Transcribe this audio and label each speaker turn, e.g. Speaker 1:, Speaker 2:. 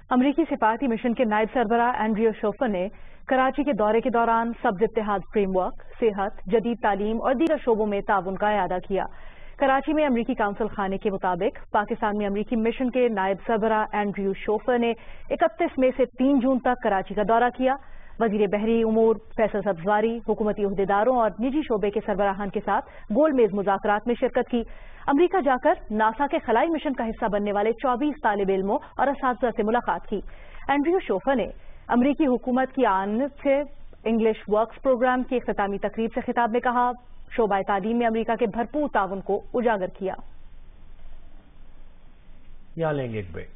Speaker 1: अमरीकी सिफारती मिशन के नायब सरबराह एंड्रयू शोफर ने कराची के दौरे के दौरान सब्ज इत्तेहाद फ्रेमवर्क, सेहत, जदीद तालीम और दीगर शोबों में ताउन का इआदा किया। कराची में अमरीकी काउंसिल खाने के मुताबिक पाकिस्तान में अमरीकी मिशन के नायब सरबराह एंड्रयू शोफर ने 31 मई से 3 जून तक कराची का दौरा किया। वजीर बहरी उमूर फैसल सब्जवारी, हुकूमती उहदेदारों और निजी शोबे के सरबराहान के साथ गोलमेज मुज़ाकरात में शिरकत की। अमरीका जाकर नासा के खलाई मिशन का हिस्सा बनने वाले 24 तालिब इल्मों और असातिज़ा से मुलाकात की। एंड्रयू शोफर ने अमरीकी हुकूमत की आन से इंग्लिश वर्क्स प्रोग्राम की इख्तितामी तकरीब से खिताब में कहा, शोबा तालीम में अमरीका के भरपूर ताउन को उजागर किया।
Speaker 2: यहाँ लेंगे एक ब्रेक।